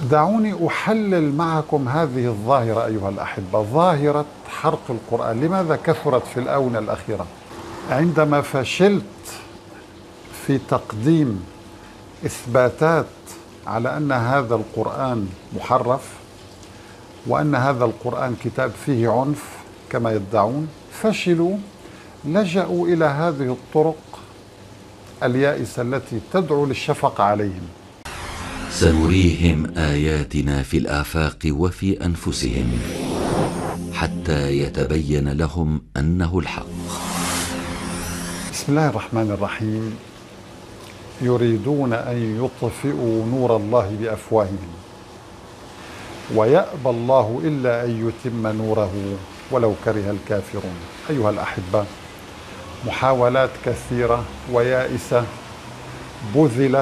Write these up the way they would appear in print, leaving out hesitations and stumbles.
دعوني أحلل معكم هذه الظاهرة أيها الأحبة، ظاهرة حرق القرآن. لماذا كثرت في الآونة الأخيرة؟ عندما فشلت في تقديم إثباتات على أن هذا القرآن محرف وأن هذا القرآن كتاب فيه عنف كما يدعون، فشلوا، لجأوا إلى هذه الطرق اليائسة التي تدعو للشفقة عليهم. سنريهم آياتنا في الآفاق وفي أنفسهم حتى يتبين لهم أنه الحق. بسم الله الرحمن الرحيم. يريدون أن يطفئوا نور الله بأفواههم ويأبى الله إلا أن يتم نوره ولو كره الكافرون. أيها الأحبة، محاولات كثيرة ويائسة بذلت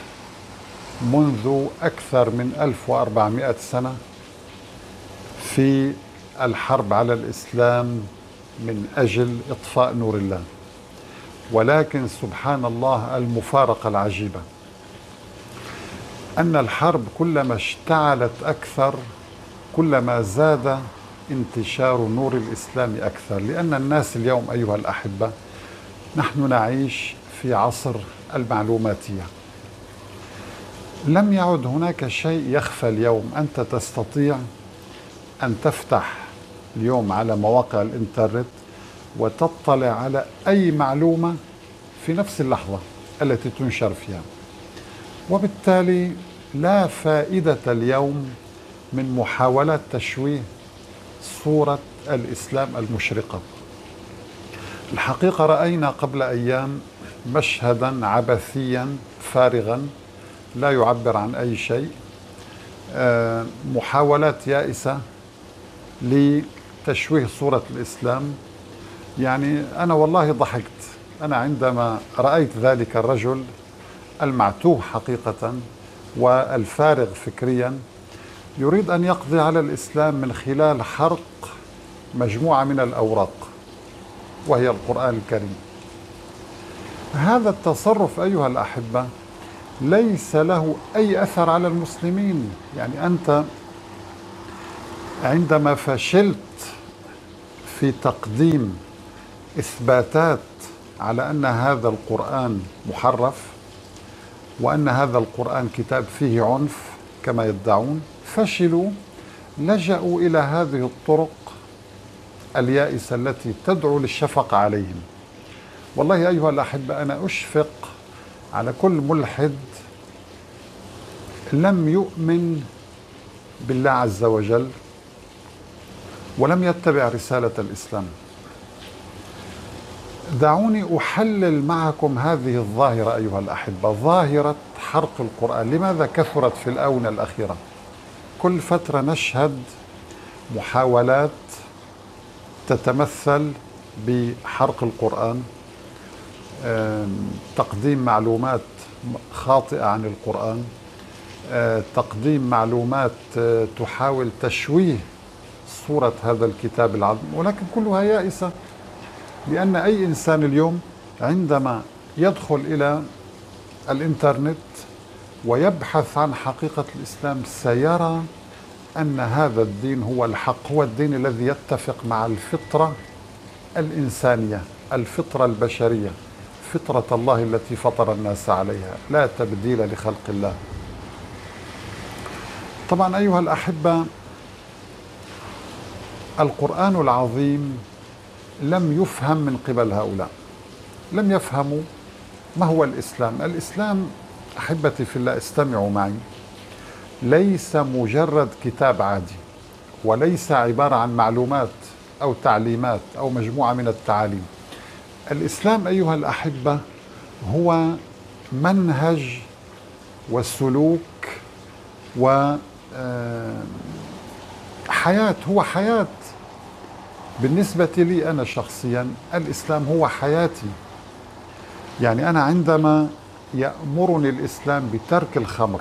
منذ أكثر من 1400 سنة في الحرب على الإسلام من أجل إطفاء نور الله، ولكن سبحان الله المفارقة العجيبة أن الحرب كلما اشتعلت أكثر كلما زاد انتشار نور الإسلام أكثر، لأن الناس اليوم أيها الأحبة نحن نعيش في عصر المعلوماتية. لم يعد هناك شيء يخفى اليوم. أنت تستطيع أن تفتح اليوم على مواقع الإنترنت وتطلع على أي معلومة في نفس اللحظة التي تنشر فيها، وبالتالي لا فائدة اليوم من محاولة تشويه صورة الإسلام المشرقة. الحقيقة رأينا قبل أيام مشهدا عبثيا فارغا لا يعبر عن أي شيء، محاولات يائسة لتشويه صورة الإسلام. يعني أنا والله ضحكت أنا عندما رأيت ذلك الرجل المعتوه حقيقة والفارغ فكريا يريد أن يقضي على الإسلام من خلال حرق مجموعة من الأوراق وهي القرآن الكريم. هذا التصرف أيها الأحبة ليس له أي أثر على المسلمين. يعني أنت عندما فشلت في تقديم إثباتات على أن هذا القرآن محرف وأن هذا القرآن كتاب فيه عنف كما يدعون، فشلوا، لجأوا إلى هذه الطرق اليائسة التي تدعو للشفقة عليهم. والله أيها الأحبة أنا أشفق على كل ملحد لم يؤمن بالله عز وجل ولم يتبع رسالة الإسلام. دعوني أحلل معكم هذه الظاهرة أيها الأحبة، ظاهرة حرق القرآن. لماذا كثرت في الآونة الأخيرة؟ كل فترة نشهد محاولات تتمثل بحرق القرآن، تقديم معلومات خاطئة عن القرآن، تقديم معلومات تحاول تشويه صورة هذا الكتاب العظيم، ولكن كلها يائسة. لأن أي إنسان اليوم عندما يدخل إلى الإنترنت ويبحث عن حقيقة الإسلام سيرى أن هذا الدين هو الحق، هو الدين الذي يتفق مع الفطرة الإنسانية، الفطرة البشرية، فطرة الله التي فطر الناس عليها، لا تبديل لخلق الله. طبعا أيها الأحبة، القرآن العظيم لم يفهم من قبل هؤلاء، لم يفهموا ما هو الإسلام. الإسلام أحبتي في الله استمعوا معي، ليس مجرد كتاب عادي، وليس عبارة عن معلومات أو تعليمات أو مجموعة من التعاليم. الإسلام أيها الأحبة هو منهج وسلوك وحياة، هو حياة. بالنسبة لي أنا شخصيا الإسلام هو حياتي. يعني أنا عندما يأمرني الإسلام بترك الخمر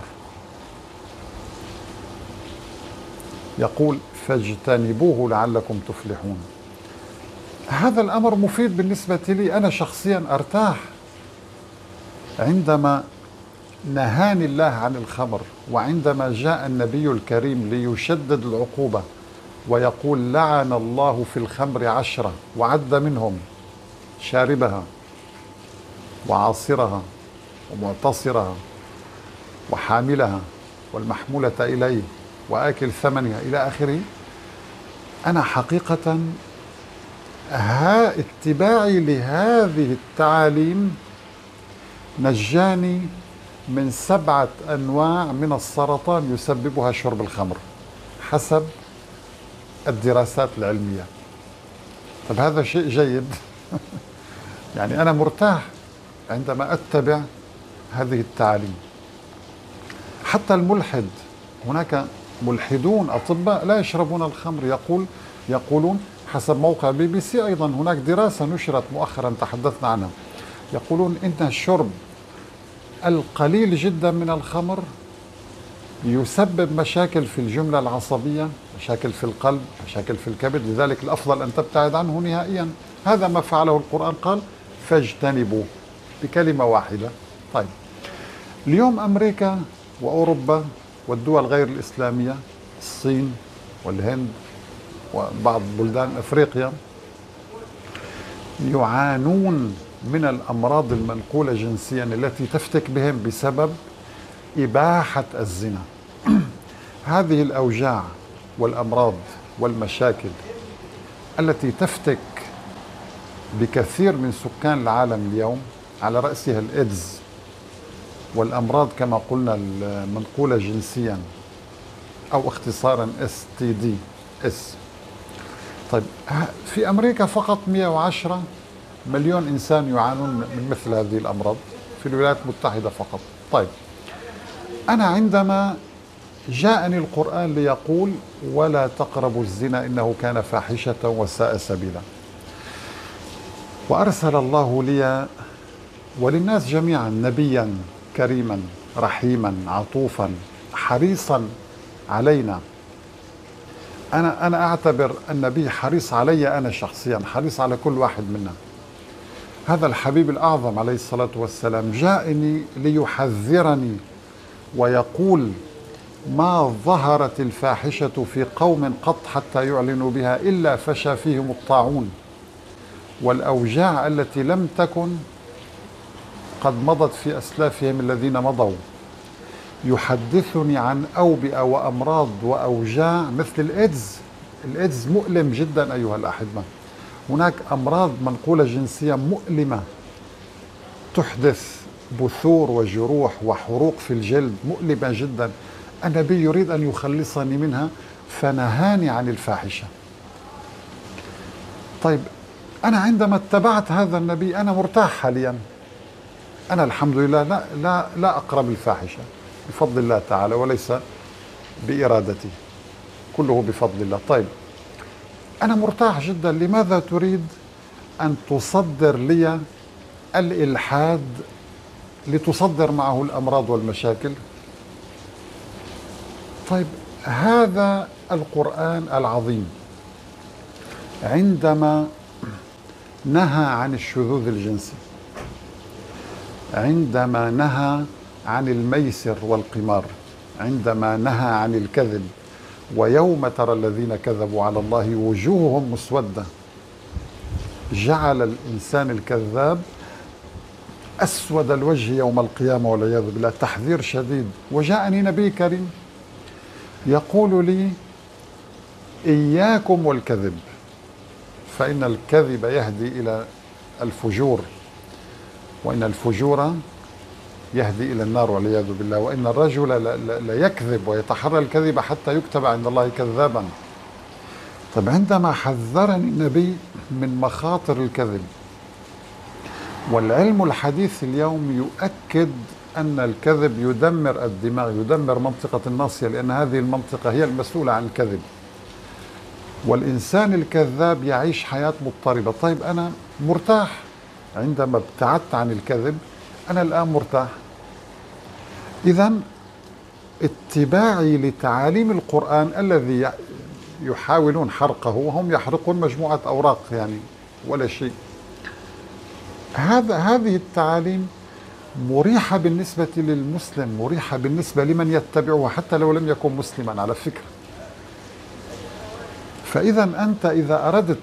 يقول فاجتنبوه لعلكم تفلحون، هذا الأمر مفيد بالنسبة لي أنا شخصيا. أرتاح عندما نهاني الله عن الخمر، وعندما جاء النبي الكريم ليشدد العقوبة ويقول لعن الله في الخمر 10، وعد منهم شاربها وعاصرها ومعتصرها وحاملها والمحمولة إليه وآكل ثمنها إلى آخره. أنا حقيقة اتباعي لهذه التعاليم نجاني من 7 أنواع من السرطان يسببها شرب الخمر حسب الدراسات العلمية. طب هذا شيء جيد. يعني أنا مرتاح عندما أتبع هذه التعاليم. حتى الملحد، هناك ملحدون أطباء لا يشربون الخمر، يقولون حسب موقع BBC أيضا، هناك دراسة نشرت مؤخرا تحدثنا عنها، يقولون إن الشرب القليل جدا من الخمر يسبب مشاكل في الجملة العصبية، مشاكل في القلب، مشاكل في الكبد، لذلك الأفضل أن تبتعد عنه نهائيا. هذا ما فعله القرآن، قال فاجتنبوه بكلمة واحدة. طيب اليوم أمريكا وأوروبا والدول غير الإسلامية، الصين والهند وبعض بلدان أفريقيا، يعانون من الأمراض المنقولة جنسيا التي تفتك بهم بسبب إباحة الزنا. هذه الأوجاع والأمراض والمشاكل التي تفتك بكثير من سكان العالم اليوم، على رأسها الإيدز والأمراض كما قلنا المنقولة جنسيا أو اختصارا STDs. طيب في أمريكا فقط 110 مليون إنسان يعانون من مثل هذه الأمراض، في الولايات المتحدة فقط. طيب أنا عندما جاءني القرآن ليقول ولا تقربوا الزنا إنه كان فاحشة وساء سبيلا، وأرسل الله لي وللناس جميعا نبيا كريما رحيما عطوفا حريصا علينا، أنا أعتبر النبي حريص علي أنا شخصيا، حريص على كل واحد منا. هذا الحبيب الأعظم عليه الصلاة والسلام جاءني ليحذرني ويقول ما ظهرت الفاحشة في قوم قط حتى يعلنوا بها إلا فشى فيهم الطاعون والأوجاع التي لم تكن قد مضت في أسلافهم الذين مضوا. يحدثني عن أوبئة وأمراض وأوجاع مثل الإيدز. الإيدز مؤلم جدا أيها الأحبة. هناك أمراض منقولة جنسيا مؤلمة تحدث بثور وجروح وحروق في الجلد مؤلمة جدا. النبي يريد أن يخلصني منها فنهاني عن الفاحشة. طيب أنا عندما اتبعت هذا النبي أنا مرتاح حاليا، أنا الحمد لله لا أقرب الفاحشة بفضل الله تعالى وليس بإرادتي، كله بفضل الله. طيب أنا مرتاح جدا. لماذا تريد أن تصدر لي الإلحاد لتصدر معه الأمراض والمشاكل؟ طيب هذا القرآن العظيم عندما نهى عن الشذوذ الجنسي، عندما نهى عن الميسر والقمار، عندما نهى عن الكذب، ويوم ترى الذين كذبوا على الله وجوههم مسودة، جعل الإنسان الكذاب أسود الوجه يوم القيامة والعياذ بالله. تحذير شديد. وجاءني نبي كريم يقول لي إياكم والكذب فإن الكذب يهدي إلى الفجور، وإن الفجور يهدي إلى النار والعياذ بالله، وإن الرجل لا يكذب ويتحرى الكذب حتى يكتب عند الله كذابا. طب عندما حذرني النبي من مخاطر الكذب، والعلم الحديث اليوم يؤكد أن الكذب يدمر الدماغ، يدمر منطقة الناصية، لأن هذه المنطقة هي المسؤولة عن الكذب، والإنسان الكذاب يعيش حياة مضطربة. طيب أنا مرتاح عندما ابتعدت عن الكذب، أنا الآن مرتاح. إذن اتباعي لتعاليم القرآن الذي يحاولون حرقه وهم يحرقون مجموعة أوراق يعني ولا شيء، هذه التعاليم مريحة بالنسبة للمسلم، مريحة بالنسبة لمن يتبعها حتى لو لم يكن مسلما على فكرة. فإذا أنت إذا أردت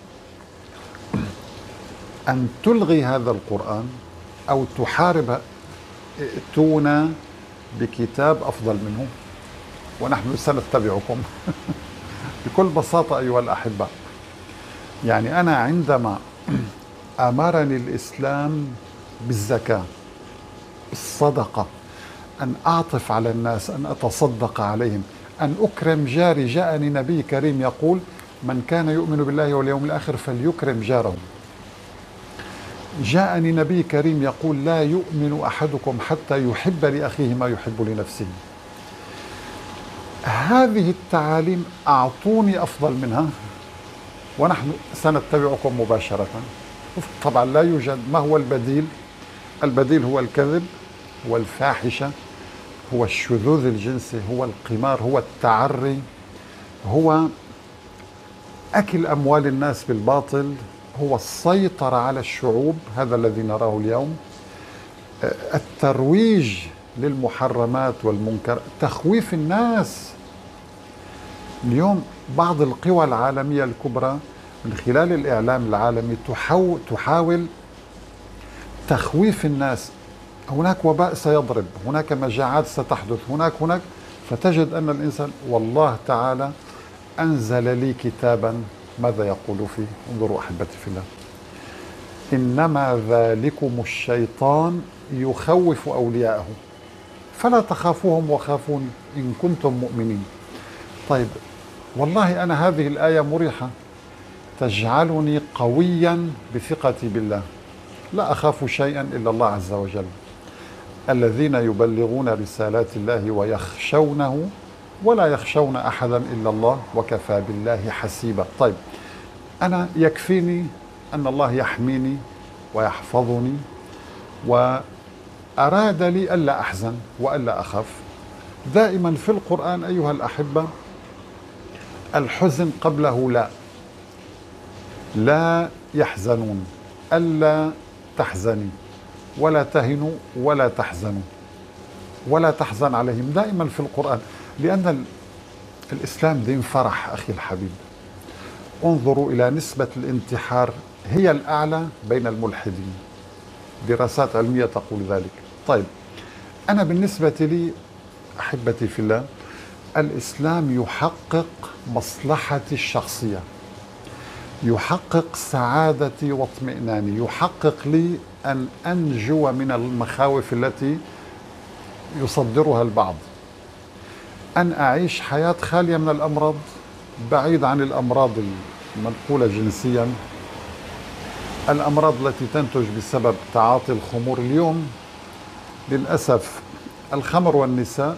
أن تلغي هذا القرآن أو تحارب، ائتونا بكتاب أفضل منه ونحن سنتبعكم. بكل بساطة أيها الأحبة، يعني أنا عندما أمرني الإسلام بالزكاة، بالصدقة، أن أعطف على الناس، أن أتصدق عليهم، أن أكرم جاري، جاءني نبي كريم يقول من كان يؤمن بالله واليوم الآخر فليكرم جاره. جاءني نبي كريم يقول لا يؤمن أحدكم حتى يحب لأخيه ما يحب لنفسه. هذه التعاليم أعطوني أفضل منها ونحن سنتبعكم مباشرة. طبعا لا يوجد. ما هو البديل؟ البديل هو الكذب، هو الفاحشة، هو الشذوذ الجنسي، هو القمار، هو التعري، هو أكل أموال الناس بالباطل، هو السيطرة على الشعوب، هذا الذي نراه اليوم، الترويج للمحرمات والمنكر، تخويف الناس. اليوم بعض القوى العالمية الكبرى من خلال الإعلام العالمي تحاول تخويف الناس. هناك وباء سيضرب، هناك مجاعات ستحدث، هناك، فتجد أن الإنسان، والله تعالى أنزل لي كتابا ماذا يقول فيه؟ انظروا أحبتي في الله: إنما ذلكم الشيطان يخوف أولياءه فلا تخافوهم وخافون إن كنتم مؤمنين. طيب، والله أنا هذه الآية مريحة، تجعلني قويا بثقتي بالله، لا أخاف شيئا إلا الله عز وجل. الذين يبلغون رسالات الله ويخشونه ولا يخشون أحدا إلا الله وكفى بالله حسيبا. طيب، أنا يكفيني أن الله يحميني ويحفظني، وأراد لي ألا أحزن وألا أخاف. دائما في القرآن أيها الأحبة الحزن قبله لا يحزنون، ألا تحزني ولا تهنوا ولا تحزنوا ولا تحزن عليهم، دائما في القرآن، لأن الإسلام دين فرح أخي الحبيب. انظروا إلى نسبة الانتحار، هي الأعلى بين الملحدين، دراسات علمية تقول ذلك. طيب، أنا بالنسبة لي أحبتي في الله، الإسلام يحقق مصلحتي الشخصية، يحقق سعادتي واطمئناني، يحقق لي أن أنجو من المخاوف التي يصدرها البعض، أن أعيش حياة خالية من الأمراض، بعيد عن الأمراض المنقولة جنسيا، الأمراض التي تنتج بسبب تعاطي الخمور. اليوم للأسف الخمر والنساء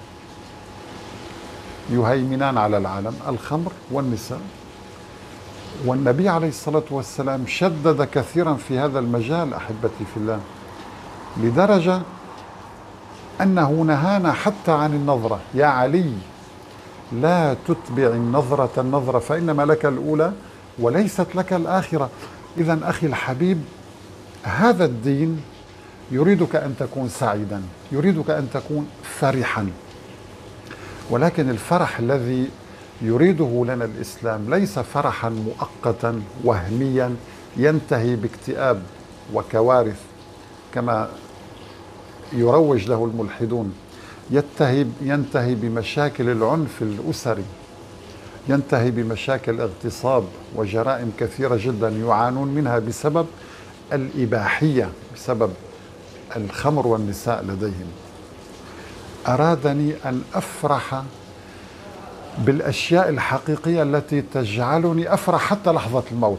يهيمنان على العالم، الخمر والنساء، والنبي عليه الصلاة والسلام شدد كثيرا في هذا المجال أحبتي في الله، لدرجة أنه نهانا حتى عن النظرة. يا علي، لا تتبع النظرة فإنما لك الأولى وليست لك الآخرة. إذن أخي الحبيب، هذا الدين يريدك أن تكون سعيدا، يريدك أن تكون فرحا، ولكن الفرح الذي يريده لنا الإسلام ليس فرحا مؤقتا وهميا ينتهي باكتئاب وكوارث كما يروج له الملحدون، ينتهي بمشاكل العنف الأسري، ينتهي بمشاكل اغتصاب وجرائم كثيرة جدا يعانون منها بسبب الإباحية، بسبب الخمر والنساء لديهم. أرادني أن أفرح بالأشياء الحقيقية التي تجعلني أفرح حتى لحظة الموت.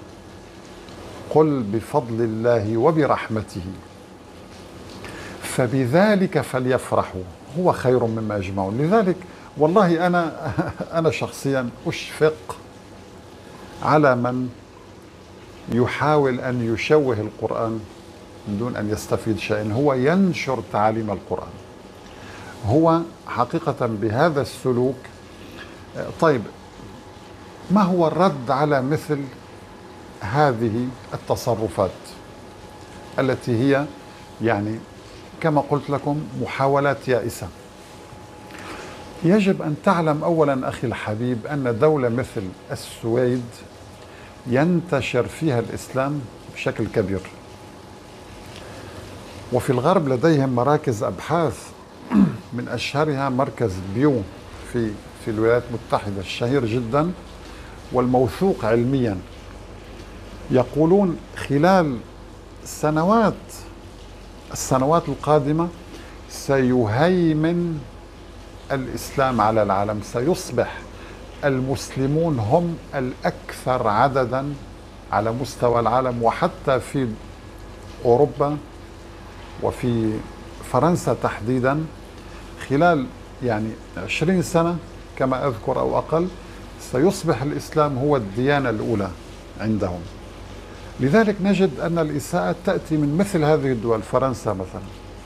قل بفضل الله وبرحمته فبذلك فليفرحوا هو خير مما يجمعون. لذلك والله أنا شخصيا أشفق على من يحاول أن يشوه القرآن من دون أن يستفيد شيئا. هو ينشر تعاليم القرآن، هو حقيقة بهذا السلوك. طيب، ما هو الرد على مثل هذه التصرفات التي هي يعني كما قلت لكم محاولات يائسة. يجب أن تعلم أولا أخي الحبيب أن دولة مثل السويد ينتشر فيها الإسلام بشكل كبير، وفي الغرب لديهم مراكز أبحاث، من أشهرها مركز بيو في الولايات المتحدة الشهير جدا والموثوق علميا. يقولون خلال السنوات القادمة سيهيمن الإسلام على العالم، سيصبح المسلمون هم الأكثر عددا على مستوى العالم، وحتى في أوروبا وفي فرنسا تحديدا خلال 20 سنة كما أذكر أو أقل سيصبح الإسلام هو الديانة الأولى عندهم. لذلك نجد أن الإساءة تأتي من مثل هذه الدول، فرنسا مثلا،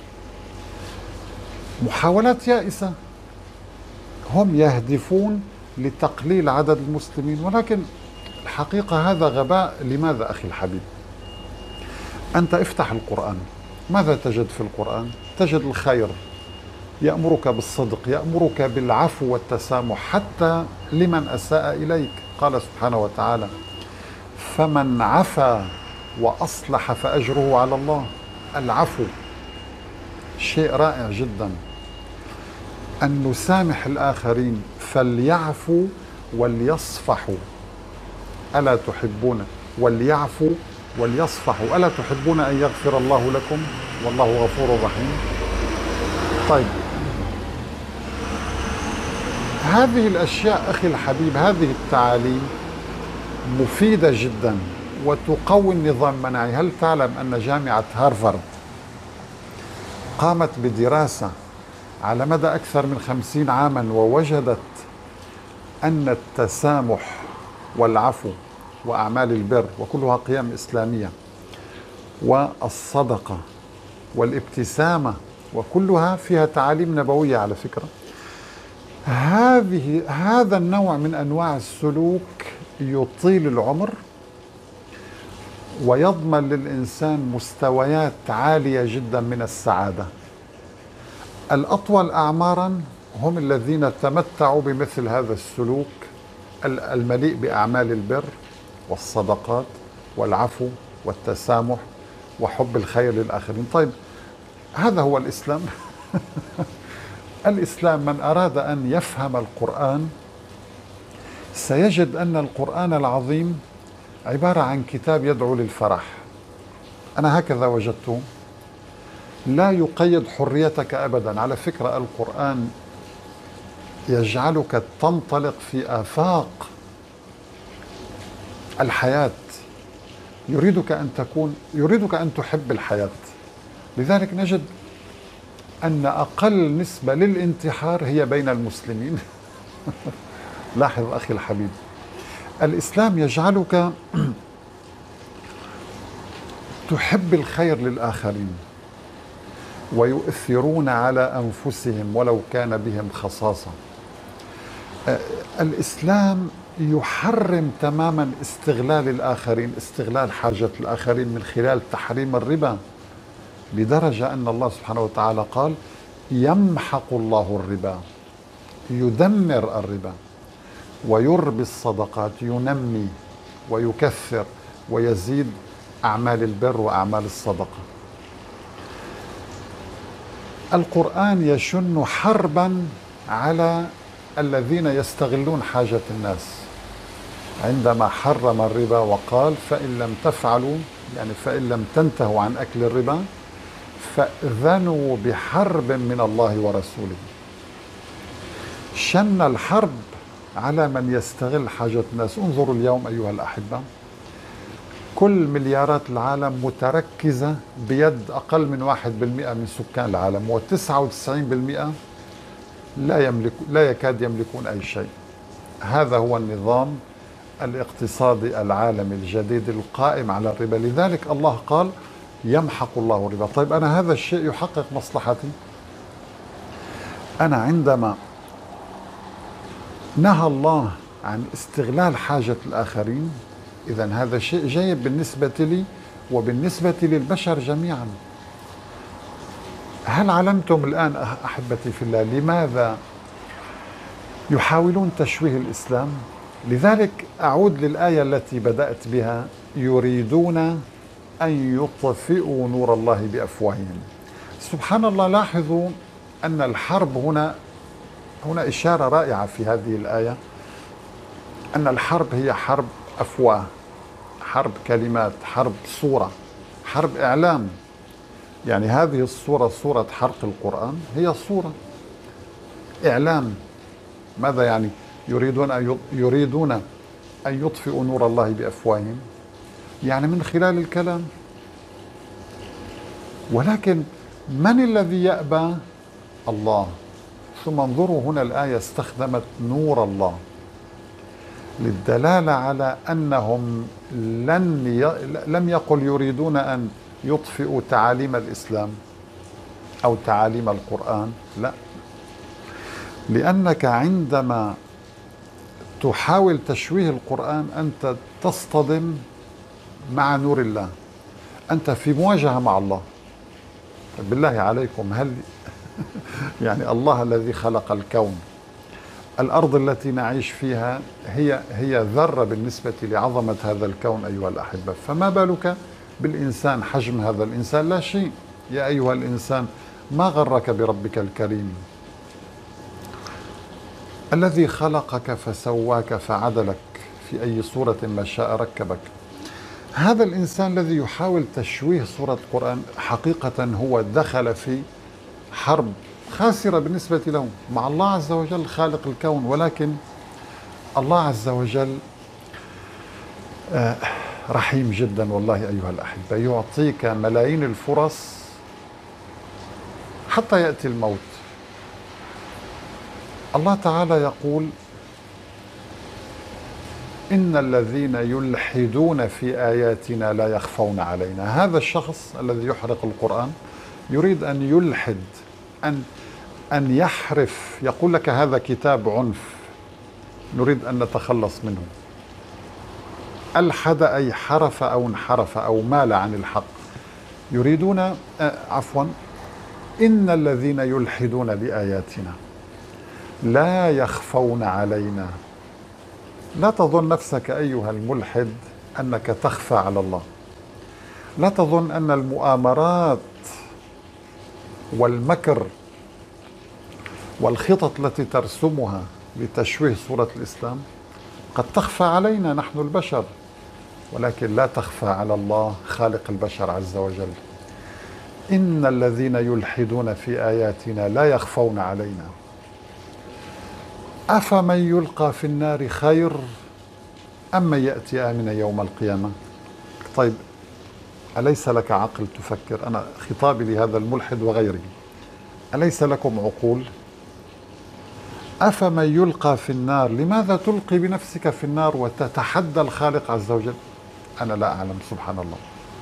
محاولات يائسة، هم يهدفون لتقليل عدد المسلمين، ولكن الحقيقة هذا غباء. لماذا أخي الحبيب؟ أنت افتح القرآن، ماذا تجد في القرآن؟ تجد الخير، يأمرك بالصدق، يأمرك بالعفو والتسامح حتى لمن أساء إليك. قال سبحانه وتعالى: فمن عفا وأصلح فأجره على الله. العفو شيء رائع جدا، أن نسامح الآخرين، فليعفوا وليصفحوا ألا تحبون، وليعفوا وليصفحوا ألا تحبون أن يغفر الله لكم والله غفور رحيم. طيب، هذه الأشياء أخي الحبيب، هذه التعاليم مفيدة جدا وتقوي النظام المناعي. هل تعلم أن جامعة هارفارد قامت بدراسة على مدى أكثر من 50 عاما ووجدت أن التسامح والعفو وأعمال البر، وكلها قيم إسلامية، والصدقة والابتسامة، وكلها فيها تعاليم نبوية على فكرة، هذا النوع من أنواع السلوك يطيل العمر ويضمن للإنسان مستويات عالية جدا من السعادة. الأطول أعمارا هم الذين تمتعوا بمثل هذا السلوك المليء بأعمال البر والصدقات والعفو والتسامح وحب الخير للآخرين. طيب، هذا هو الإسلام. الإسلام من أراد أن يفهم القرآن سيجد أن القرآن العظيم عبارة عن كتاب يدعو للفرح. أنا هكذا وجدته، لا يقيد حريتك أبدا. على فكرة القرآن يجعلك تنطلق في آفاق الحياة، يريدك أن تحب الحياة. لذلك نجد أن أقل نسبة للانتحار هي بين المسلمين. لاحظ أخي الحبيب، الإسلام يجعلك تحب الخير للآخرين ويؤثرون على أنفسهم ولو كان بهم خصاصة. الإسلام يحرم تماما استغلال الآخرين، استغلال حاجة الآخرين من خلال تحريم الربا، لدرجة أن الله سبحانه وتعالى قال: يمحق الله الربا، يدمر الربا ويربي الصدقات، ينمي ويكثر ويزيد أعمال البر وأعمال الصدقة. القرآن يشن حربا على الذين يستغلون حاجة الناس عندما حرم الربا وقال: فإن لم تفعلوا، يعني فإن لم تنتهوا عن أكل الربا فأذنوا بحرب من الله ورسوله. شن الحرب على من يستغل حاجة الناس. انظروا اليوم أيها الأحبة، كل مليارات العالم متركزة بيد أقل من 1% من سكان العالم، و99% لا يكاد يملكون أي شيء. هذا هو النظام الاقتصادي العالمي الجديد القائم على الربا. لذلك الله قال: يمحق الله الربا. طيب، أنا هذا الشيء يحقق مصلحتي؟ أنا عندما نهى الله عن استغلال حاجة الآخرين، إذن هذا شيء جيد بالنسبة لي وبالنسبة للبشر جميعا. هل علمتم الآن أحبتي في الله لماذا يحاولون تشويه الإسلام؟ لذلك أعود للآية التي بدأت بها: يريدون أن يطفئوا نور الله بأفواههم. سبحان الله، لاحظوا أن الحرب هنا إشارة رائعة في هذه الآية، أن الحرب هي حرب أفواه، حرب كلمات، حرب صورة، حرب إعلام. يعني هذه الصورة، صورة حرق القرآن، هي صورة إعلام. ماذا يعني؟ يريدون أن يطفئوا نور الله بأفواههم، يعني من خلال الكلام. ولكن من الذي يأبى؟ الله. ثم انظروا هنا الآية استخدمت نور الله للدلالة على أنهم لم يقل يريدون أن يطفئوا تعاليم الإسلام أو تعاليم القرآن، لا، لأنك عندما تحاول تشويه القرآن أنت تصطدم مع نور الله، أنت في مواجهة مع الله. بالله عليكم، هل يعني الله الذي خلق الكون، الأرض التي نعيش فيها هي ذرة بالنسبة لعظمة هذا الكون أيها الأحبة، فما بالك بالإنسان؟ حجم هذا الإنسان لا شيء. يا أيها الإنسان ما غرك بربك الكريم الذي خلقك فسواك فعدلك في أي صورة ما شاء ركبك. هذا الإنسان الذي يحاول تشويه صورة القرآن حقيقة هو دخل في حرب خاسرة بالنسبة له مع الله عز وجل خالق الكون. ولكن الله عز وجل رحيم جدا والله أيها الأحبة، يعطيك ملايين الفرص حتى يأتي الموت. الله تعالى يقول: إن الذين يلحدون في آياتنا لا يخفون علينا. هذا الشخص الذي يحرق القرآن يريد أن يلحد، أن يحرف، يقول لك هذا كتاب عنف، نريد أن نتخلص منه. ألحد أي حرف أو انحرف أو مال عن الحق. يريدون عفوا، إن الذين يلحدون بآياتنا لا يخفون علينا. لا تظن نفسك أيها الملحد أنك تخفى على الله. لا تظن أن المؤامرات والمكر والخطط التي ترسمها لتشويه صورة الإسلام قد تخفى علينا نحن البشر، ولكن لا تخفى على الله خالق البشر عز وجل. إن الذين يلحدون في آياتنا لا يخفون علينا. أفمن يلقى في النار خير أم من يأتي آمنا يوم القيامة؟ طيب، أليس لك عقل تفكر؟ أنا خطابي لهذا الملحد وغيره، أليس لكم عقول؟ أفمن يلقى في النار، لماذا تلقي بنفسك في النار وتتحدى الخالق عز وجل؟ أنا لا أعلم، سبحان الله.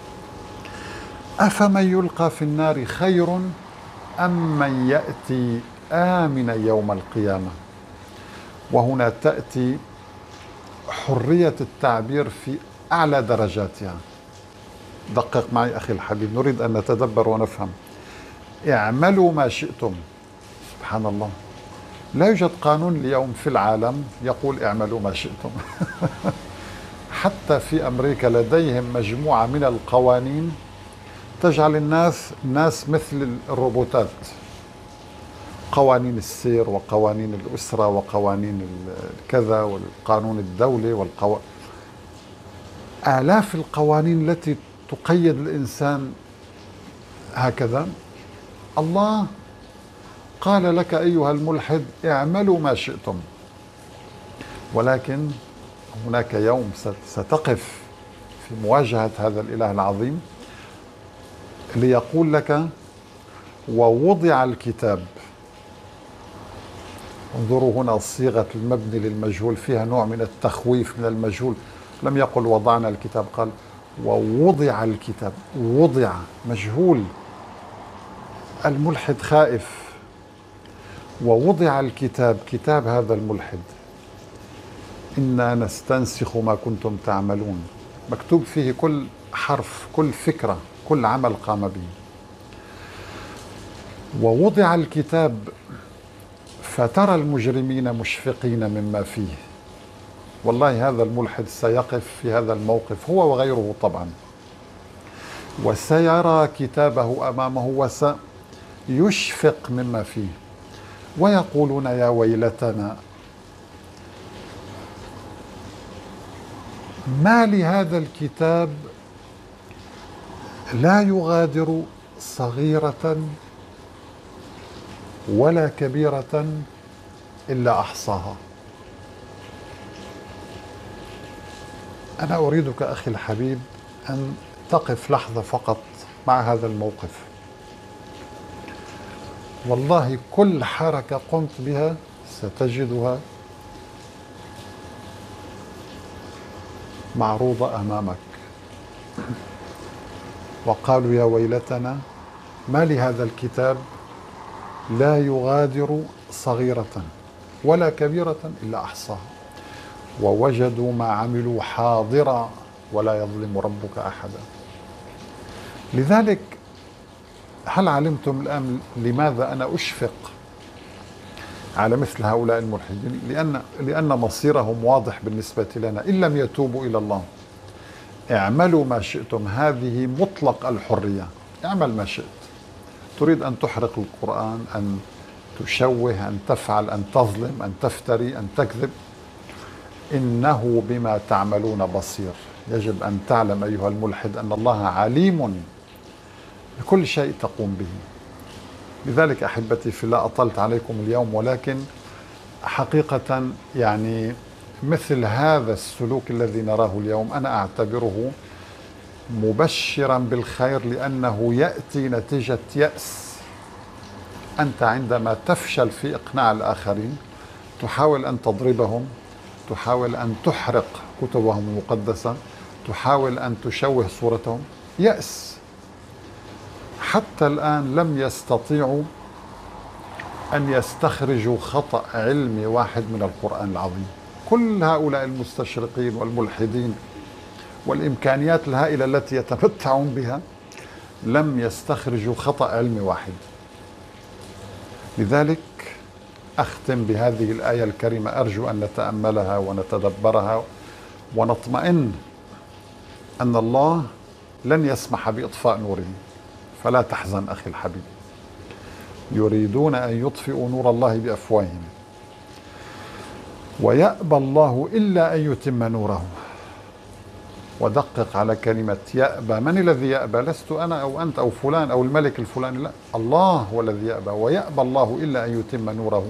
أفمن يلقى في النار خير أم من يأتي آمنا يوم القيامة؟ وهنا تأتي حرية التعبير في أعلى درجاتها. دقق معي أخي الحبيب، نريد أن نتدبر ونفهم. اعملوا ما شئتم. سبحان الله، لا يوجد قانون اليوم في العالم يقول اعملوا ما شئتم. حتى في أمريكا لديهم مجموعة من القوانين تجعل الناس مثل الروبوتات. قوانين السير وقوانين الأسرة وقوانين الكذا والقانون الدولي آلاف القوانين التي تقيد الإنسان هكذا. الله قال لك أيها الملحد اعملوا ما شئتم، ولكن هناك يوم ستقف في مواجهة هذا الإله العظيم ليقول لك ووضع الكتاب. انظروا هنا صيغة المبني للمجهول فيها نوع من التخويف من المجهول. لم يقل وضعنا الكتاب، قال ووضع الكتاب. وضع مجهول، الملحد خائف. ووضع الكتاب، كتاب هذا الملحد، إنا نستنسخ ما كنتم تعملون، مكتوب فيه كل حرف، كل فكرة، كل عمل قام به. ووضع الكتاب فترى المجرمين مشفقين مما فيه. والله هذا الملحد سيقف في هذا الموقف هو وغيره طبعا، وسيرى كتابه أمامه وسيشفق مما فيه، ويقولون يا ويلتنا ما لهذا الكتاب لا يغادر صغيرة ولا كبيرة إلا أحصاها. أنا أريدك أخي الحبيب أن تقف لحظة فقط مع هذا الموقف. والله كل حركة قمت بها ستجدها معروضة أمامك. وقالوا يا ويلتنا ما لهذا الكتاب لا يغادر صغيرة ولا كبيرة إلا أحصاها ووجدوا ما عملوا حاضرا ولا يظلم ربك أحدا. لذلك هل علمتم الآن لماذا أنا أشفق على مثل هؤلاء الملحدين؟ لأن مصيرهم واضح بالنسبة لنا إن لم يتوبوا إلى الله. اعملوا ما شئتم، هذه مطلق الحرية، اعمل ما شئت. تريد أن تحرق القرآن، أن تشوه، أن تفعل، أن تظلم، أن تفتري، أن تكذب، إنه بما تعملون بصير. يجب أن تعلم أيها الملحد أن الله عليم بكل شيء تقوم به. لذلك أحبتي في الله أطلت عليكم اليوم، ولكن حقيقة يعني مثل هذا السلوك الذي نراه اليوم أنا أعتبره مبشرا بالخير، لأنه يأتي نتيجة يأس. أنت عندما تفشل في إقناع الآخرين تحاول أن تضربهم، تحاول أن تحرق كتبهم المقدسة، تحاول أن تشوه صورتهم. يأس. حتى الآن لم يستطيعوا أن يستخرجوا خطأ علمي واحد من القرآن العظيم. كل هؤلاء المستشرقين والملحدين والإمكانيات الهائلة التي يتمتعون بها لم يستخرجوا خطأ علمي واحد. لذلك أختم بهذه الآية الكريمة، أرجو أن نتأملها ونتدبرها ونطمئن أن الله لن يسمح بإطفاء نوره. فلا تحزن أخي الحبيب. يريدون أن يطفئوا نور الله بأفواههم ويأبى الله إلا أن يتم نوره. ودقق على كلمة يأبى. من الذي يأبى؟ لست أنا أو أنت أو فلان أو الملك الفلاني، لا، الله هو الذي يأبى. ويأبى الله إلا أن يتم نوره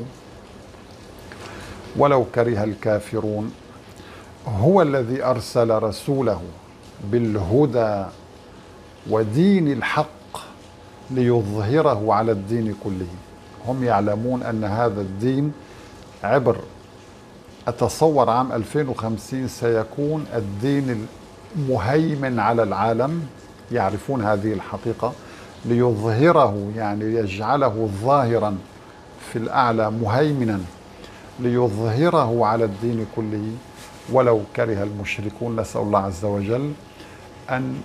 ولو كره الكافرون. هو الذي أرسل رسوله بالهدى ودين الحق ليظهره على الدين كله. هم يعلمون أن هذا الدين عبر، أتصور عام 2050 سيكون الدين المهيمن على العالم. يعرفون هذه الحقيقة. ليظهره يعني يجعله ظاهرا في الأعلى مهيمنا، ليظهره على الدين كله ولو كره المشركون. نسأل الله عز وجل أن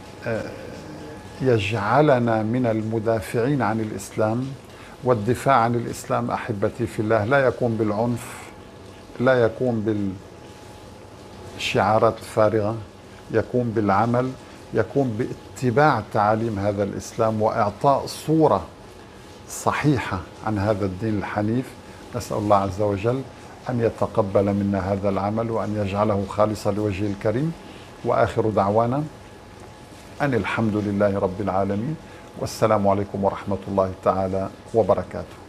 يجعلنا من المدافعين عن الإسلام. والدفاع عن الإسلام أحبتي في الله لا يكون بالعنف، لا يكون بالشعارات الفارغة، يكون بالعمل، يكون باتباع تعاليم هذا الإسلام وإعطاء صورة صحيحة عن هذا الدين الحنيف. نسأل الله عز وجل أن يتقبل منا هذا العمل وأن يجعله خالصا لوجهه الكريم. وآخر دعوانا أن الحمد لله رب العالمين، والسلام عليكم ورحمة الله تعالى وبركاته.